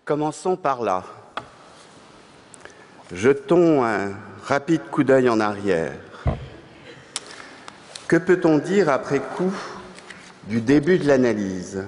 Commençons par là. Jetons un rapide coup d'œil en arrière. Que peut-on dire après coup du début de l'analyse?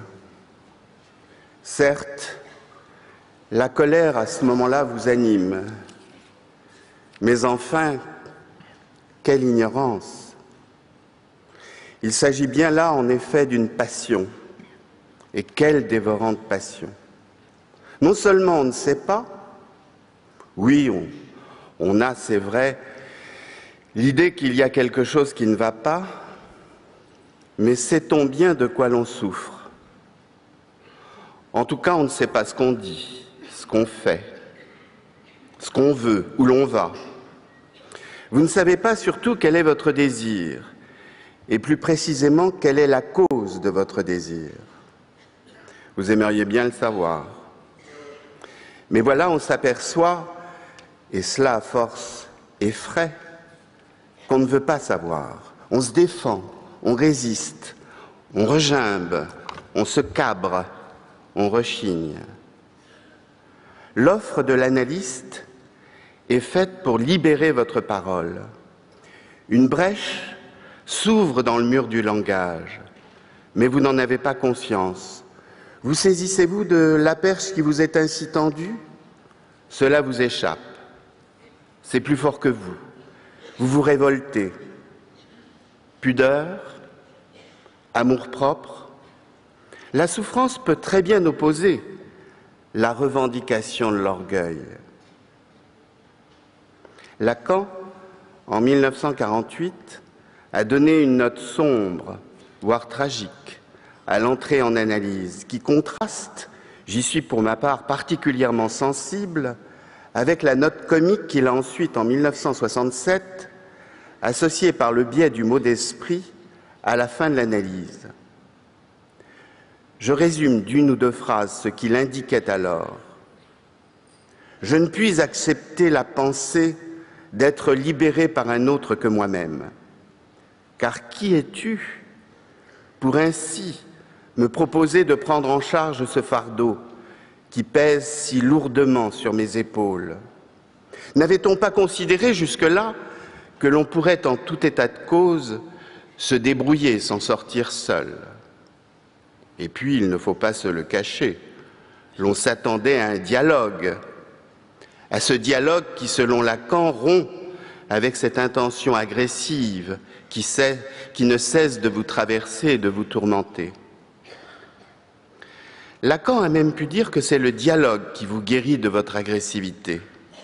Certes, la colère à ce moment-là vous anime, mais enfin, quelle ignorance! Il s'agit bien là, en effet, d'une passion, et quelle dévorante passion! Non seulement on ne sait pas, oui, on a, c'est vrai, l'idée qu'il y a quelque chose qui ne va pas, mais sait-on bien de quoi l'on souffre? En tout cas, on ne sait pas ce qu'on dit, ce qu'on fait, ce qu'on veut, où l'on va. Vous ne savez pas surtout quel est votre désir, et plus précisément, quelle est la cause de votre désir. Vous aimeriez bien le savoir. Mais voilà, on s'aperçoit, et cela à force effraie, qu'on ne veut pas savoir. On se défend, on résiste, on regimbe, on se cabre, on rechigne. L'offre de l'analyste est faite pour libérer votre parole. Une brèche s'ouvre dans le mur du langage, mais vous n'en avez pas conscience. Vous saisissez-vous de la perche qui vous est ainsi tendue? Cela vous échappe. C'est plus fort que vous. Vous vous révoltez. Pudeur, amour-propre. La souffrance peut très bien opposer la revendication de l'orgueil. Lacan, en 1948, a donné une note sombre, voire tragique, à l'entrée en analyse, qui contraste, j'y suis pour ma part particulièrement sensible, avec la note comique qu'il a ensuite, en 1967, associée par le biais du mot d'esprit à la fin de l'analyse. Je résume d'une ou deux phrases ce qu'il indiquait alors. Je ne puis accepter la pensée d'être libéré par un autre que moi-même. Car qui es-tu pour ainsi me proposer de prendre en charge ce fardeau qui pèse si lourdement sur mes épaules? N'avait-on pas considéré jusque-là que l'on pourrait, en tout état de cause, se débrouiller, s'en sortir seul? Et puis, il ne faut pas se le cacher, l'on s'attendait à un dialogue, à ce dialogue qui, selon Lacan, rompt avec cette intention agressive qui ne cesse de vous traverser et de vous tourmenter. Lacan a même pu dire que c'est le dialogue qui vous guérit de votre agressivité.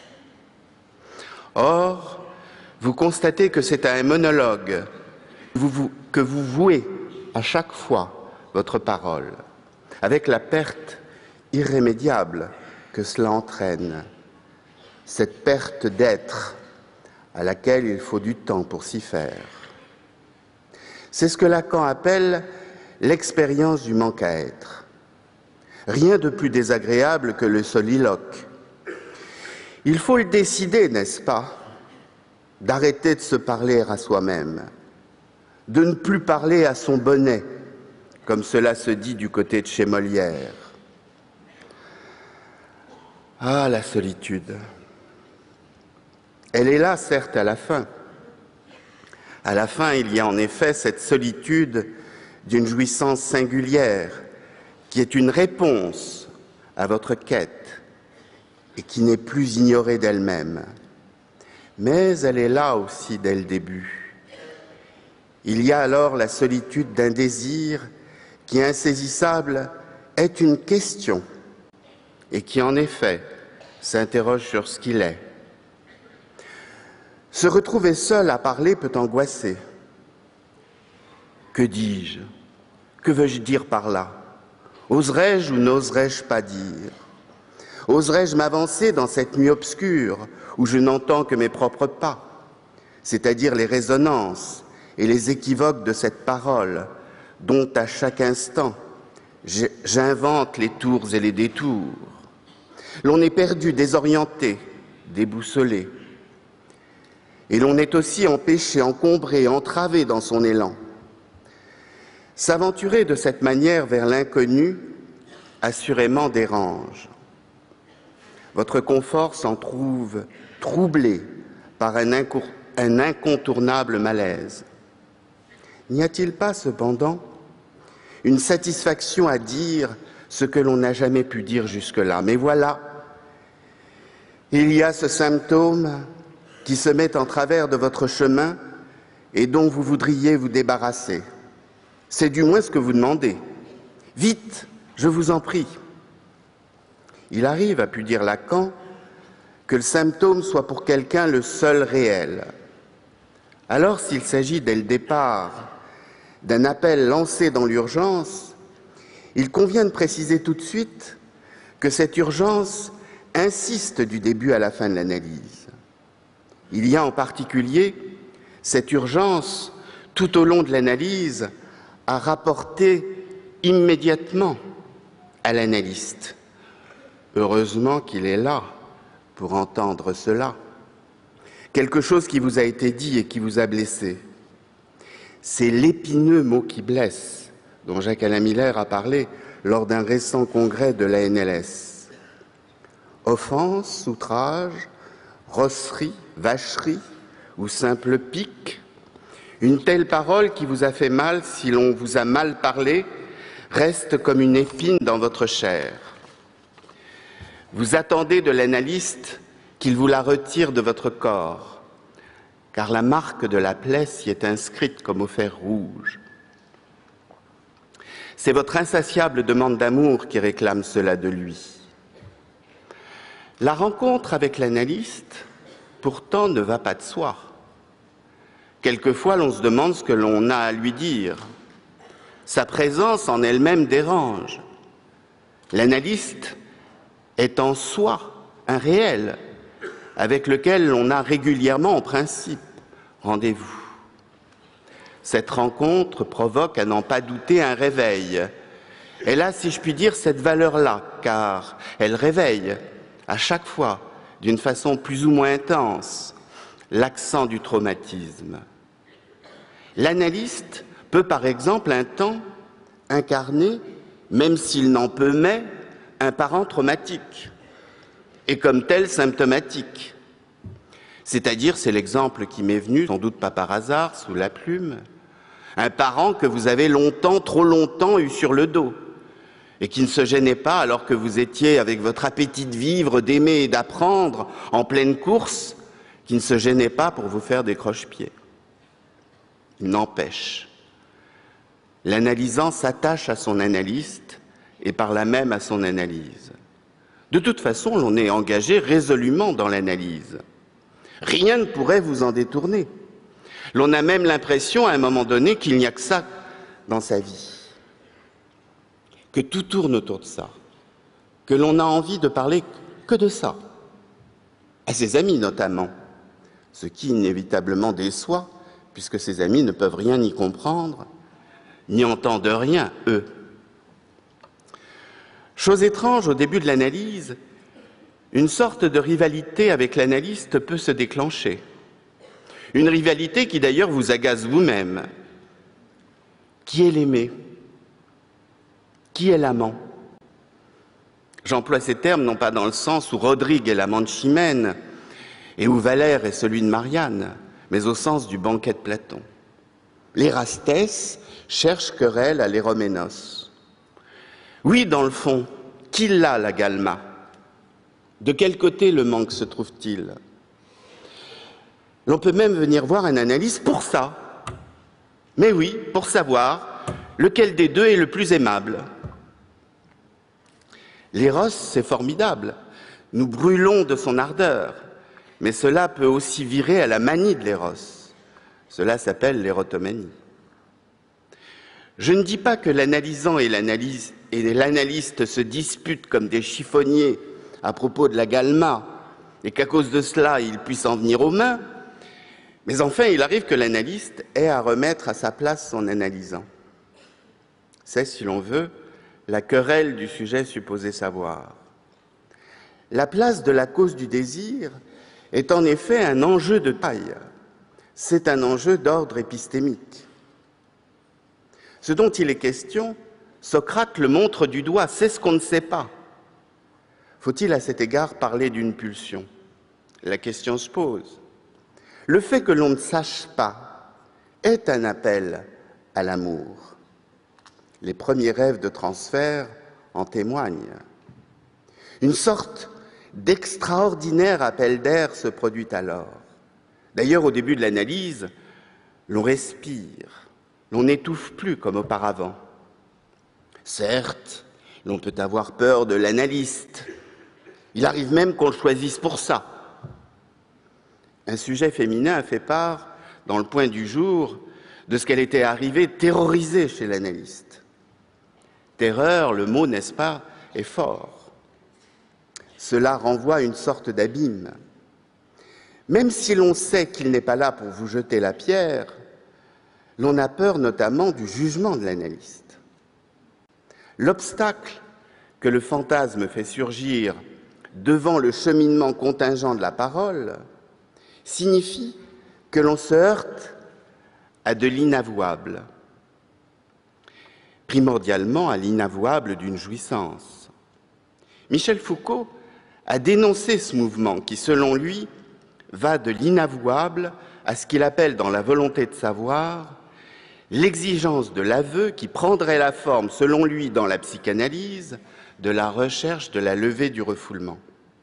Or, vous constatez que c'est à un monologue que vous vouez à chaque fois votre parole, avec la perte irrémédiable que cela entraîne, cette perte d'être à laquelle il faut du temps pour s'y faire. C'est ce que Lacan appelle l'expérience du manque à être. Rien de plus désagréable que le soliloque. Il faut le décider, n'est-ce pas, d'arrêter de se parler à soi-même, de ne plus parler à son bonnet, comme cela se dit du côté de chez Molière. Ah, la solitude. Elle est là, certes, à la fin. À la fin, il y a en effet cette solitude d'une jouissance singulière, qui est une réponse à votre quête et qui n'est plus ignorée d'elle-même. Mais elle est là aussi dès le début. Il y a alors la solitude d'un désir qui, insaisissable, est une question et qui, en effet, s'interroge sur ce qu'il est. Se retrouver seul à parler peut angoisser. Que dis-je? Que veux-je dire par là? Oserais-je ou n'oserais-je pas dire? Oserais-je m'avancer dans cette nuit obscure où je n'entends que mes propres pas, c'est-à-dire les résonances et les équivoques de cette parole dont à chaque instant j'invente les tours et les détours? L'on est perdu, désorienté, déboussolé. Et l'on est aussi empêché, encombré, entravé dans son élan. S'aventurer de cette manière vers l'inconnu, assurément dérange. Votre confort s'en trouve troublé par un incontournable malaise. N'y a-t-il pas, cependant, une satisfaction à dire ce que l'on n'a jamais pu dire jusque-là? Mais voilà, il y a ce symptôme qui se met en travers de votre chemin et dont vous voudriez vous débarrasser. C'est du moins ce que vous demandez. Vite, je vous en prie. Il arrive, a pu dire Lacan, que le symptôme soit pour quelqu'un le seul réel. Alors, s'il s'agit dès le départ d'un appel lancé dans l'urgence, il convient de préciser tout de suite que cette urgence insiste du début à la fin de l'analyse. Il y a en particulier cette urgence, tout au long de l'analyse, à rapporter immédiatement à l'analyste. Heureusement qu'il est là pour entendre cela. Quelque chose qui vous a été dit et qui vous a blessé. C'est l'épineux mot qui blesse, dont Jacques-Alain Miller a parlé lors d'un récent congrès de la NLS. Offense, outrage, rosserie, vacherie ou simple pique, une telle parole qui vous a fait mal si l'on vous a mal parlé reste comme une épine dans votre chair. Vous attendez de l'analyste qu'il vous la retire de votre corps, car la marque de la plaie s'y est inscrite comme au fer rouge. C'est votre insatiable demande d'amour qui réclame cela de lui. La rencontre avec l'analyste, pourtant, ne va pas de soi. Quelquefois, l'on se demande ce que l'on a à lui dire. Sa présence en elle-même dérange. L'analyste est en soi un réel avec lequel l'on a régulièrement, en principe, rendez-vous. Cette rencontre provoque, à n'en pas douter, un réveil. Elle a, si je puis dire, cette valeur-là, car elle réveille, à chaque fois, d'une façon plus ou moins intense, l'accent du traumatisme. L'analyste peut, par exemple, un temps incarner, même s'il n'en peut mais, un parent traumatique, et comme tel symptomatique. C'est-à-dire, c'est l'exemple qui m'est venu, sans doute pas par hasard, sous la plume, un parent que vous avez longtemps, trop longtemps eu sur le dos, et qui ne se gênait pas alors que vous étiez avec votre appétit de vivre, d'aimer et d'apprendre, en pleine course, qui ne se gênait pas pour vous faire des croche-pieds. Il n'empêche. L'analysant s'attache à son analyste et par là même à son analyse. De toute façon, l'on est engagé résolument dans l'analyse. Rien ne pourrait vous en détourner. L'on a même l'impression, à un moment donné, qu'il n'y a que ça dans sa vie. Que tout tourne autour de ça. Que l'on a envie de parler que de ça. À ses amis notamment. Ce qui inévitablement déçoit, puisque ses amis ne peuvent rien y comprendre, n'y entendent rien, eux. Chose étrange, au début de l'analyse, une sorte de rivalité avec l'analyste peut se déclencher. Une rivalité qui d'ailleurs vous agace vous-même. Qui est l'aimé? Qui est l'amant? J'emploie ces termes non pas dans le sens où Rodrigue est l'amant de Chimène et où Valère est celui de Marianne, mais au sens du banquet de Platon. L'Érastès cherche querelle à l'Héroménos. Oui, dans le fond, qui l'a, la Galma? De quel côté le manque se trouve-t-il? L'on peut même venir voir un analyste pour ça. Mais oui, pour savoir lequel des deux est le plus aimable. L'éros, c'est formidable. Nous brûlons de son ardeur. Mais cela peut aussi virer à la manie de l'éros. Cela s'appelle l'érotomanie. Je ne dis pas que l'analysant et l'analyste se disputent comme des chiffonniers à propos de la Galma et qu'à cause de cela, ils puissent en venir aux mains. Mais enfin, il arrive que l'analyste ait à remettre à sa place son analysant. C'est, si l'on veut, la querelle du sujet supposé savoir. La place de la cause du désir est en effet un enjeu de taille. C'est un enjeu d'ordre épistémique. Ce dont il est question, Socrate le montre du doigt, c'est ce qu'on ne sait pas. Faut-il à cet égard parler d'une pulsion? La question se pose. Le fait que l'on ne sache pas est un appel à l'amour. Les premiers rêves de transfert en témoignent. Une sorte d'extraordinaire appel d'air se produit alors. D'ailleurs, au début de l'analyse, l'on respire, l'on n'étouffe plus comme auparavant. Certes, l'on peut avoir peur de l'analyste. Il arrive même qu'on le choisisse pour ça. Un sujet féminin a fait part, dans le point du jour, de ce qu'elle était arrivée terrorisée chez l'analyste. Terreur, le mot, n'est-ce pas, est fort. Cela renvoie à une sorte d'abîme. Même si l'on sait qu'il n'est pas là pour vous jeter la pierre, l'on a peur notamment du jugement de l'analyste. L'obstacle que le fantasme fait surgir devant le cheminement contingent de la parole signifie que l'on se heurte à de l'inavouable, primordialement à l'inavouable d'une jouissance. Michel Foucault a dénoncé ce mouvement qui, selon lui, va de l'inavouable à ce qu'il appelle dans la volonté de savoir l'exigence de l'aveu qui prendrait la forme, selon lui, dans la psychanalyse, de la recherche de la levée du refoulement.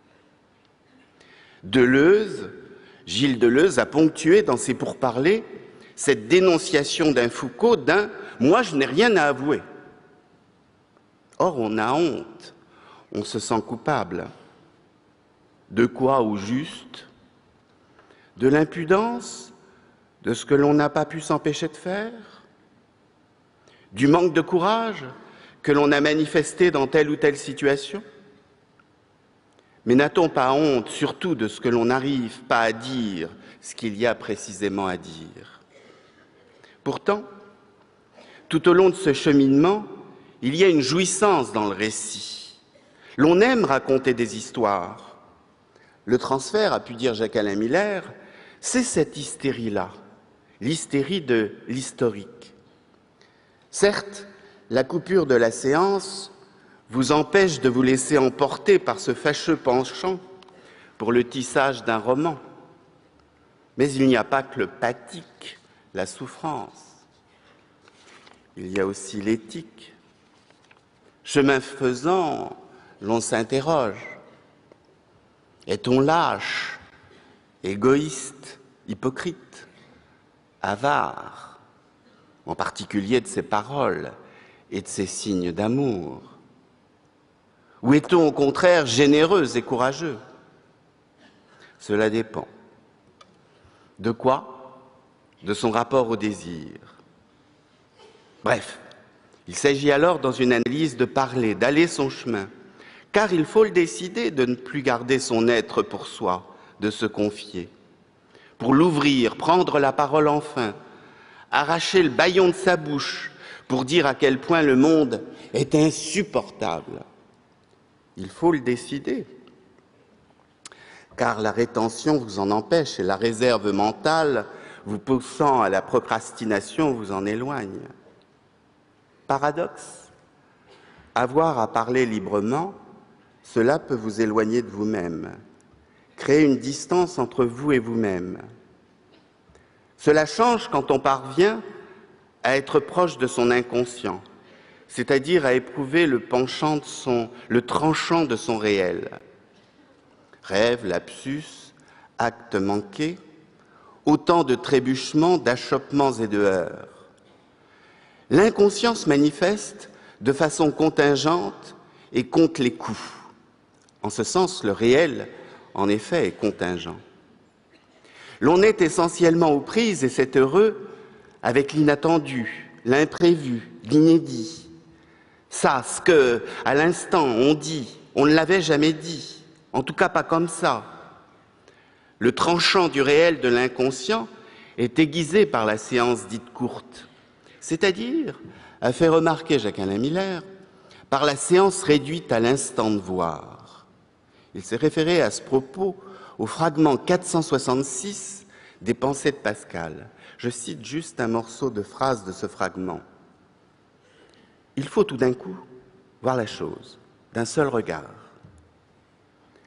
Deleuze, Gilles Deleuze, a ponctué dans ses pourparlers cette dénonciation d'un Foucault d'un « moi, je n'ai rien à avouer ». Or, on a honte, on se sent coupable. De quoi au juste? De l'impudence? De ce que l'on n'a pas pu s'empêcher de faire? Du manque de courage que l'on a manifesté dans telle ou telle situation? Mais n'a-t-on pas honte, surtout, de ce que l'on n'arrive pas à dire, ce qu'il y a précisément à dire? Pourtant, tout au long de ce cheminement, il y a une jouissance dans le récit. L'on aime raconter des histoires. Le transfert, a pu dire Jacques-Alain Miller, c'est cette hystérie-là, l'hystérie de l'historique. Certes, la coupure de la séance vous empêche de vous laisser emporter par ce fâcheux penchant pour le tissage d'un roman. Mais il n'y a pas que le pathique, la souffrance. Il y a aussi l'éthique. Chemin faisant, l'on s'interroge. Est-on lâche, égoïste, hypocrite, avare, en particulier de ses paroles et de ses signes d'amour? Ou est-on au contraire généreux et courageux? Cela dépend. De quoi? De son rapport au désir. Bref, il s'agit alors dans une analyse de parler, d'aller son chemin, car il faut le décider de ne plus garder son être pour soi, de se confier. Pour l'ouvrir, prendre la parole enfin, arracher le bâillon de sa bouche pour dire à quel point le monde est insupportable. Il faut le décider, car la rétention vous en empêche et la réserve mentale vous poussant à la procrastination vous en éloigne. Paradoxe, avoir à parler librement, cela peut vous éloigner de vous-même, créer une distance entre vous et vous-même. Cela change quand on parvient à être proche de son inconscient, c'est-à-dire à éprouver le tranchant de son réel. Rêve, lapsus, actes manqués, autant de trébuchements, d'achoppements et de heurts. L'inconscient se manifeste de façon contingente et compte les coups. En ce sens, le réel, en effet, est contingent. L'on est essentiellement aux prises, et c'est heureux, avec l'inattendu, l'imprévu, l'inédit. Ça, ce que, à l'instant, on dit, on ne l'avait jamais dit, en tout cas pas comme ça. Le tranchant du réel de l'inconscient est aiguisé par la séance dite courte, c'est-à-dire, a fait remarquer Jacques-Alain Miller, par la séance réduite à l'instant de voir. Il s'est référé à ce propos au fragment 466 des Pensées de Pascal. Je cite juste un morceau de phrase de ce fragment. Il faut tout d'un coup voir la chose d'un seul regard.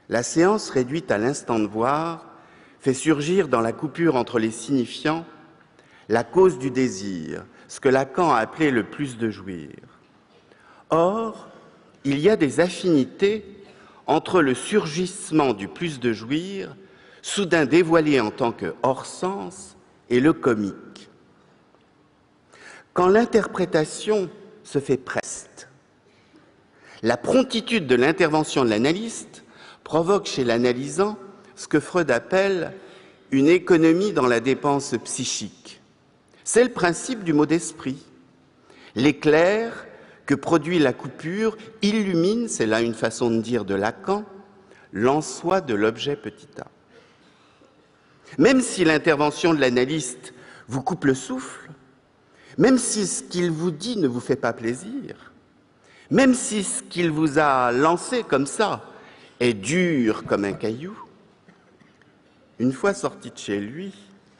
La séance réduite à l'instant de voir fait surgir dans la coupure entre les signifiants la cause du désir, ce que Lacan a appelé le plus de jouir. Or, il y a des affinités entre le surgissement du plus de jouir, soudain dévoilé en tant que hors-sens, et le comique. Quand l'interprétation se fait preste, la promptitude de l'intervention de l'analyste provoque chez l'analysant ce que Freud appelle une économie dans la dépense psychique. C'est le principe du mot d'esprit. L'éclair que produit la coupure illumine, c'est là une façon de dire de Lacan, l'en-soi de l'objet petit a. Même si l'intervention de l'analyste vous coupe le souffle, même si ce qu'il vous dit ne vous fait pas plaisir, même si ce qu'il vous a lancé comme ça est dur comme un caillou, une fois sorti de chez lui,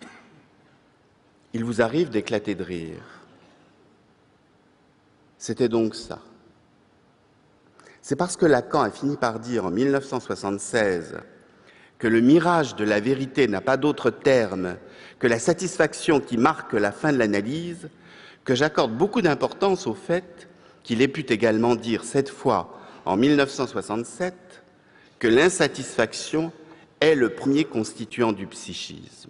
il vous arrive d'éclater de rire. C'était donc ça. C'est parce que Lacan a fini par dire en 1976 que le mirage de la vérité n'a pas d'autre terme que la satisfaction qui marque la fin de l'analyse que j'accorde beaucoup d'importance au fait qu'il ait pu également dire cette fois, en 1967, que l'insatisfaction est le premier constituant du psychisme.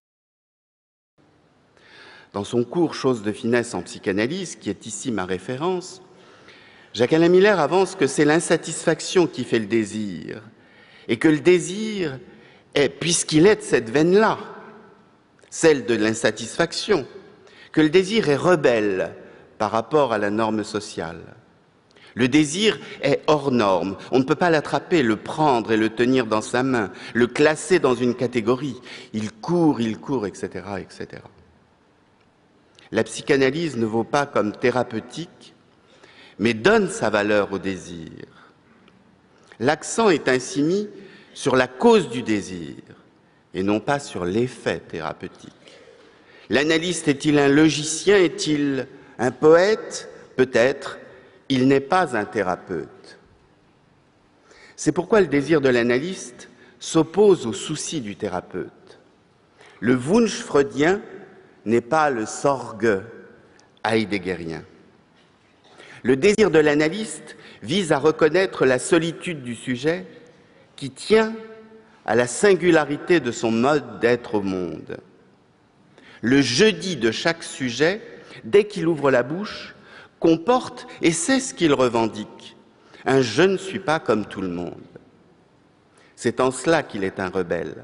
Dans son cours « Choses de finesse en psychanalyse », qui est ici ma référence, Jacques-Alain Miller avance que c'est l'insatisfaction qui fait le désir, et que le désir est, puisqu'il est de cette veine-là, celle de l'insatisfaction, que le désir est rebelle par rapport à la norme sociale. Le désir est hors norme, on ne peut pas l'attraper, le prendre et le tenir dans sa main, le classer dans une catégorie. Il court, etc., etc. La psychanalyse ne vaut pas comme thérapeutique, mais donne sa valeur au désir. L'accent est ainsi mis sur la cause du désir et non pas sur l'effet thérapeutique. L'analyste est-il un logicien? Est-il un poète? Peut-être. Il n'est pas un thérapeute. C'est pourquoi le désir de l'analyste s'oppose au souci du thérapeute. Le Wunsch freudien n'est pas le Sorge heideggerien. Le désir de l'analyste vise à reconnaître la solitude du sujet qui tient à la singularité de son mode d'être au monde. Le jeudi de chaque sujet, dès qu'il ouvre la bouche, comporte, et c'est ce qu'il revendique, un « je ne suis pas comme tout le monde ». C'est en cela qu'il est un rebelle.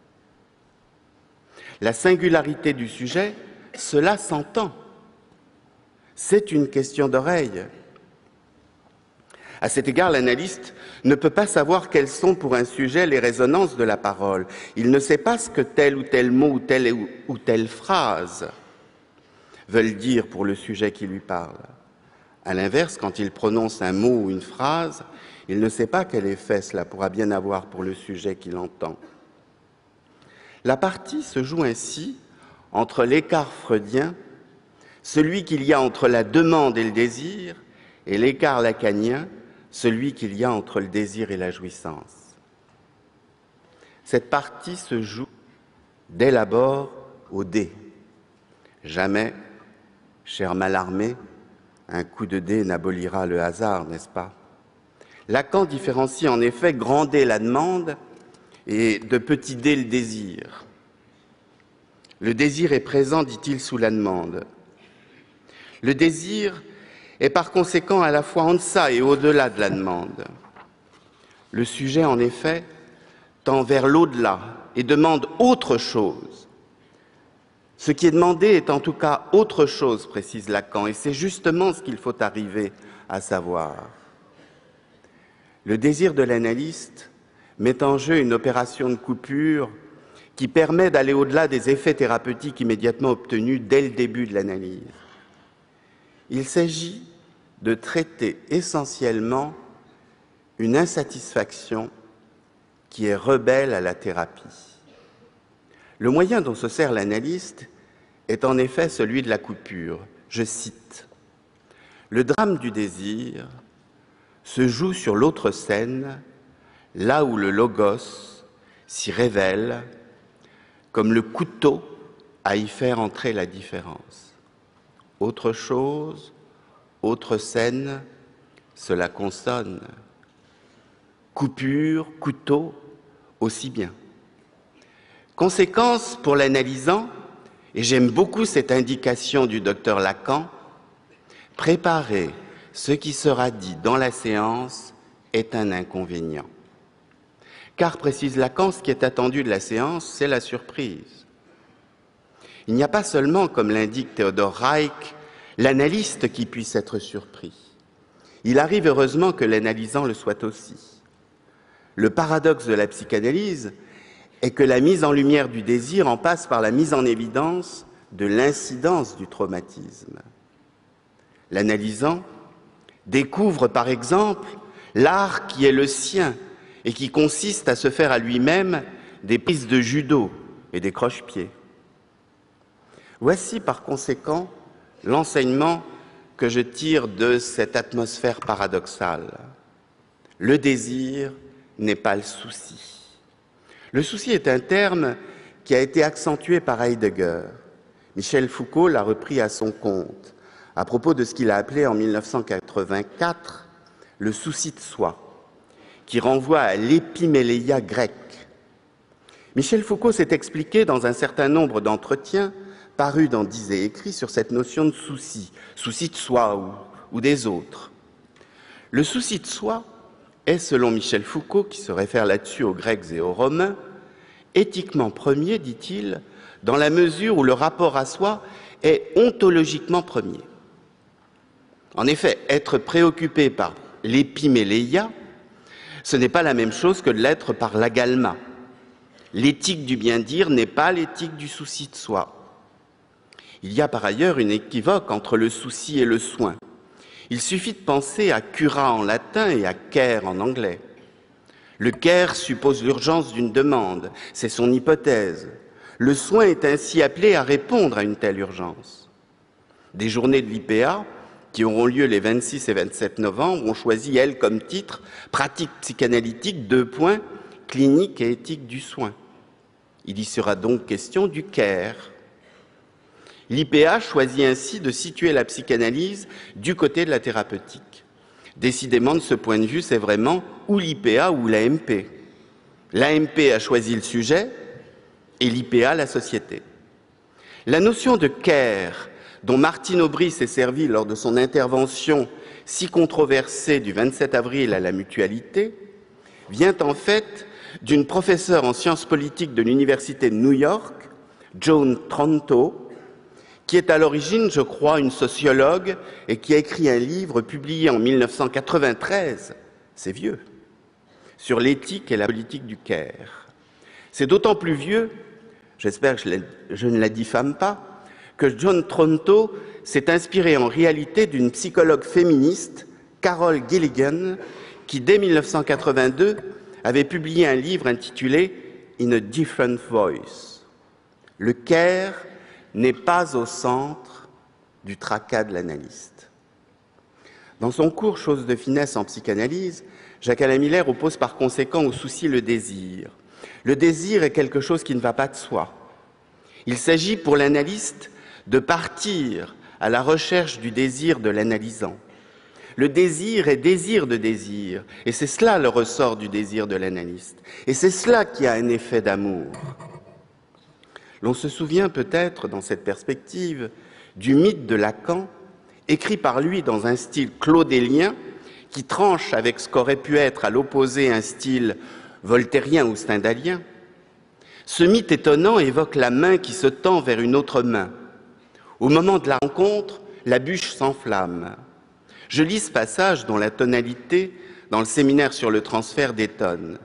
La singularité du sujet, cela s'entend. C'est une question d'oreille. À cet égard, l'analyste ne peut pas savoir quelles sont pour un sujet les résonances de la parole. Il ne sait pas ce que tel ou tel mot ou telle phrase veulent dire pour le sujet qui lui parle. À l'inverse, quand il prononce un mot ou une phrase, il ne sait pas quel effet cela pourra bien avoir pour le sujet qu'il entend. La partie se joue ainsi entre l'écart freudien, celui qu'il y a entre la demande et le désir, et l'écart lacanien, celui qu'il y a entre le désir et la jouissance. Cette partie se joue dès l'abord au dé. Jamais, cher Mallarmé, un coup de dé n'abolira le hasard, n'est-ce pas? Lacan différencie en effet grand dé la demande et de petit dé le désir. Le désir est présent, dit-il, sous la demande. Le désir est par conséquent à la fois en deçà et au-delà de la demande. Le sujet, en effet, tend vers l'au-delà et demande autre chose. Ce qui est demandé est en tout cas autre chose, précise Lacan, et c'est justement ce qu'il faut arriver à savoir. Le désir de l'analyste met en jeu une opération de coupure qui permet d'aller au-delà des effets thérapeutiques immédiatement obtenus dès le début de l'analyse. Il s'agit de traiter essentiellement une insatisfaction qui est rebelle à la thérapie. Le moyen dont se sert l'analyste est en effet celui de la coupure. Je cite : « Le drame du désir se joue sur l'autre scène, là où le logos s'y révèle comme le couteau à y faire entrer la différence. Autre chose, autre scène, cela consonne. Coupure, couteau, aussi bien. Conséquence pour l'analysant, et j'aime beaucoup cette indication du docteur Lacan, préparer ce qui sera dit dans la séance est un inconvénient. Car, précise Lacan, ce qui est attendu de la séance, c'est la surprise. Il n'y a pas seulement, comme l'indique Theodor Reich, l'analyste qui puisse être surpris. Il arrive heureusement que l'analysant le soit aussi. Le paradoxe de la psychanalyse est que la mise en lumière du désir en passe par la mise en évidence de l'incidence du traumatisme. L'analysant découvre par exemple l'art qui est le sien et qui consiste à se faire à lui-même des prises de judo et des croche-pieds. Voici par conséquent l'enseignement que je tire de cette atmosphère paradoxale. Le désir n'est pas le souci. Le souci est un terme qui a été accentué par Heidegger. Michel Foucault l'a repris à son compte, à propos de ce qu'il a appelé en 1984 le souci de soi, qui renvoie à l'épiméléia grecque. Michel Foucault s'est expliqué dans un certain nombre d'entretiens parus dans Dis et Écrits sur cette notion de souci, souci de soi ou des autres. Le souci de soi est, selon Michel Foucault, qui se réfère là-dessus aux Grecs et aux Romains, éthiquement premier, dit-il, dans la mesure où le rapport à soi est ontologiquement premier. En effet, être préoccupé par l'épiméléia, ce n'est pas la même chose que de l'être par l'agalma. L'éthique du bien-dire n'est pas l'éthique du souci de soi. Il y a par ailleurs une équivoque entre le souci et le soin. Il suffit de penser à cura en latin et à care en anglais. Le care suppose l'urgence d'une demande, c'est son hypothèse. Le soin est ainsi appelé à répondre à une telle urgence. Des journées de l'IPA, qui auront lieu les 26 et 27 novembre, ont choisi, elles, comme titre « Pratique psychanalytique, : clinique et éthique du soin ». Il y sera donc question du care. L'IPA choisit ainsi de situer la psychanalyse du côté de la thérapeutique. Décidément, de ce point de vue, c'est vraiment ou l'IPA ou l'AMP. L'AMP a choisi le sujet et l'IPA la société. La notion de care, dont Martine Aubry s'est servie lors de son intervention si controversée du 27 avril à la Mutualité, vient en fait d'une professeure en sciences politiques de l'Université de New York, Joan Tronto, qui est à l'origine, je crois, une sociologue et qui a écrit un livre publié en 1993, c'est vieux, sur l'éthique et la politique du care. C'est d'autant plus vieux, j'espère que je ne la diffame pas, que Joan Tronto s'est inspirée en réalité d'une psychologue féministe, Carol Gilligan, qui dès 1982 avait publié un livre intitulé « In a Different Voice ». Le care n'est pas au centre du tracas de l'analyste. Dans son cours « Choses de finesse en psychanalyse », Jacques-Alain Miller oppose par conséquent au souci le désir. Le désir est quelque chose qui ne va pas de soi. Il s'agit pour l'analyste de partir à la recherche du désir de l'analysant. Le désir est désir de désir, et c'est cela le ressort du désir de l'analyste. Et c'est cela qui a un effet d'amour. L'on se souvient peut-être, dans cette perspective, du mythe de Lacan, écrit par lui dans un style claudélien, qui tranche avec ce qu'aurait pu être à l'opposé un style voltairien ou stendhalien. Ce mythe étonnant évoque la main qui se tend vers une autre main. Au moment de la rencontre, la bûche s'enflamme. Je lis ce passage dont la tonalité, dans le séminaire sur le transfert, détonne.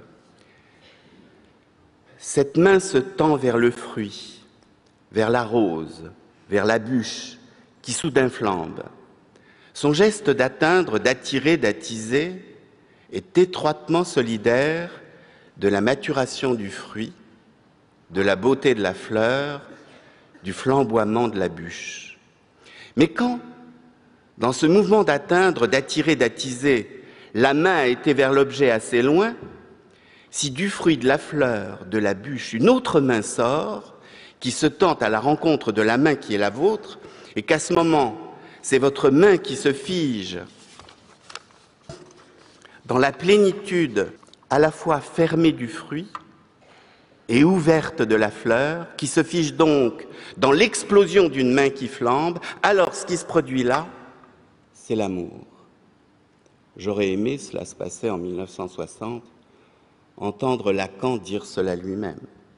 Cette main se tend vers le fruit, vers la rose, vers la bûche, qui soudain flambe. Son geste d'atteindre, d'attirer, d'attiser est étroitement solidaire de la maturation du fruit, de la beauté de la fleur, du flamboiement de la bûche. Mais quand, dans ce mouvement d'atteindre, d'attirer, d'attiser, la main a été vers l'objet assez loin, Si du fruit de la fleur, de la bûche, une autre main sort, qui se tente à la rencontre de la main qui est la vôtre, et qu'à ce moment, c'est votre main qui se fige dans la plénitude à la fois fermée du fruit et ouverte de la fleur, qui se fige donc dans l'explosion d'une main qui flambe, alors ce qui se produit là, c'est l'amour. J'aurais aimé, cela se passait en 1960, entendre Lacan dire cela lui-même.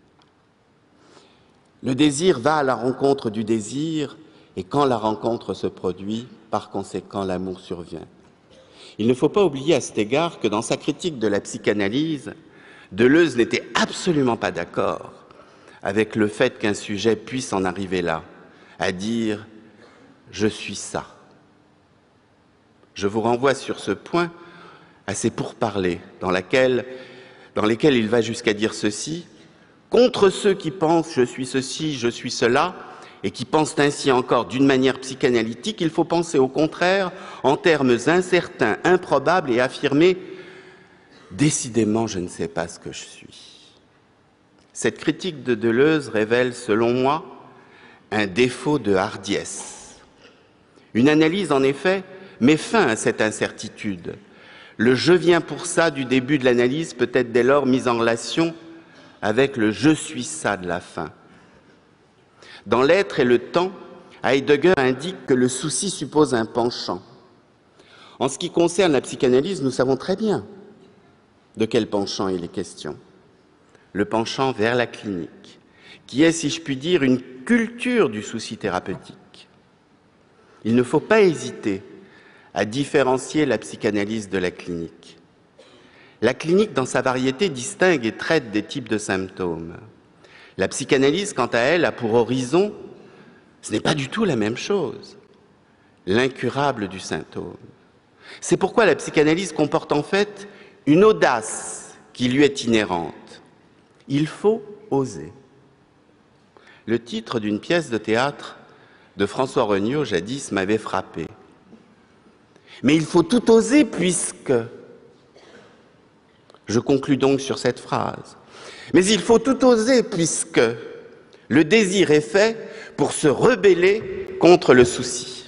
Le désir va à la rencontre du désir, et quand la rencontre se produit, par conséquent, l'amour survient. Il ne faut pas oublier à cet égard que dans sa critique de la psychanalyse, Deleuze n'était absolument pas d'accord avec le fait qu'un sujet puisse en arriver là, à dire « je suis ça ». Je vous renvoie sur ce point à ses pourparlers dans lesquels il va jusqu'à dire ceci: contre ceux qui pensent « je suis ceci, je suis cela », et qui pensent ainsi encore d'une manière psychanalytique, il faut penser au contraire en termes incertains, improbables et affirmer « décidément, je ne sais pas ce que je suis ». Cette critique de Deleuze révèle, selon moi, un défaut de hardiesse. Une analyse, en effet, met fin à cette incertitude. Le « je viens pour ça » du début de l'analyse peut être dès lors mis en relation avec le « je suis ça » de la fin. Dans L'être et le temps, Heidegger indique que le souci suppose un penchant. En ce qui concerne la psychanalyse, nous savons très bien de quel penchant il est question. Le penchant vers la clinique, qui est, si je puis dire, une culture du souci thérapeutique. Il ne faut pas hésiter à différencier la psychanalyse de la clinique. La clinique, dans sa variété, distingue et traite des types de symptômes. La psychanalyse, quant à elle, a pour horizon, ce n'est pas du tout la même chose, l'incurable du symptôme. C'est pourquoi la psychanalyse comporte en fait une audace qui lui est inhérente. Il faut oser. Le titre d'une pièce de théâtre de François Regnault, jadis, m'avait frappé. Mais il faut tout oser puisque... Je conclus donc sur cette phrase. Mais il faut tout oser puisque le désir est fait pour se rebeller contre le souci.